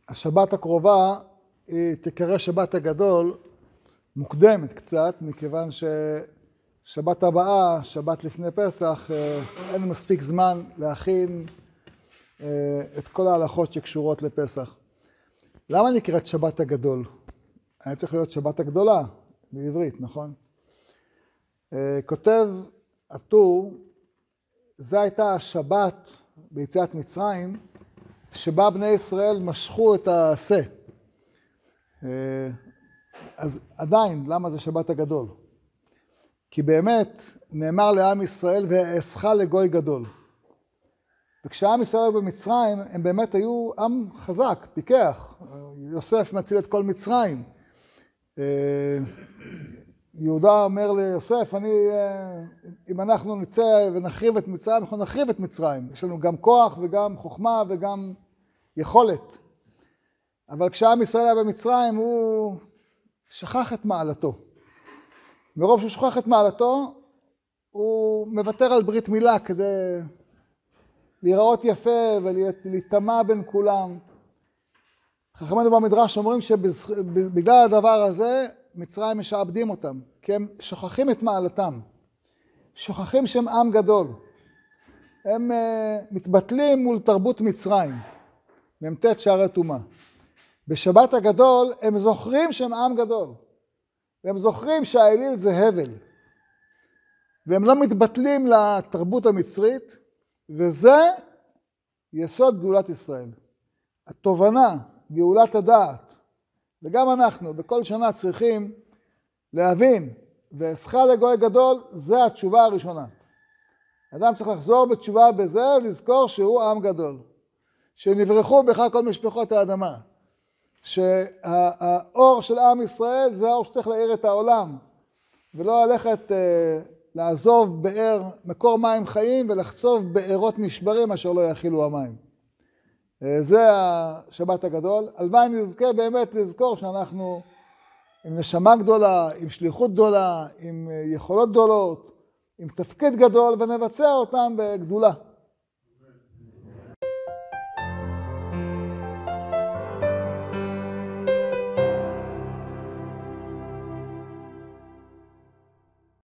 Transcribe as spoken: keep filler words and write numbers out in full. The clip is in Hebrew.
השבת הקרובה היא תקרא שבת הגדול, מוקדמת קצת, מכיוון ששבת הבאה, שבת לפני פסח, אין מספיק זמן להכין את כל ההלכות שקשורות לפסח. למה נקראת שבת הגדול? היה צריך להיות שבת הגדולה בעברית, נכון? כותב הטור, זו הייתה השבת ביציאת מצרים, שבה בני ישראל משכו את העשה. אז עדיין, למה זה שבת הגדול? כי באמת נאמר לעם ישראל, ואעשך לגוי גדול. וכשעם ישראל היו במצרים, הם באמת היו עם חזק, פיקח. יוסף מציל את כל מצרים. יהודה אומר ליוסף, אני, אם אנחנו נצא ונחריב את מצרים, אנחנו נחריב את מצרים. יש לנו גם כוח וגם חוכמה וגם יכולת. אבל כשעם ישראל היה במצרים, הוא שכח את מעלתו. מרוב שהוא שכח את מעלתו, הוא מוותר על ברית מילה כדי להיראות יפה ולהיטמע בין כולם. חכמינו במדרש אומרים שבגלל הדבר הזה, מצרים משעבדים אותם, כי הם שוכחים את מעלתם. שוכחים שהם עם גדול. הם uh, מתבטלים מול תרבות מצרים, ממתת שערי טומאה. בשבת הגדול הם זוכרים שהם עם גדול. והם זוכרים שהאליל זה הבל. והם לא מתבטלים לתרבות המצרית, וזה יסוד גאולת ישראל. התובנה, גאולת הדעת, וגם אנחנו בכל שנה צריכים להבין, ואעשך לגוי גדול, זה התשובה הראשונה. אדם צריך לחזור בתשובה בזה ולזכור שהוא עם גדול. שנברחו בך כל משפחות האדמה. שהאור של עם ישראל זה האור שצריך להאיר את העולם. ולא ללכת אה, לעזוב באר מקור מים חיים ולחצוב בארות נשברים אשר לא יכילו המים. אה, זה השבת הגדול. הלוואי נזכה באמת לזכור שאנחנו עם נשמה גדולה, עם שליחות גדולה, עם יכולות גדולות, עם תפקיד גדול ונבצע אותם בגדולה.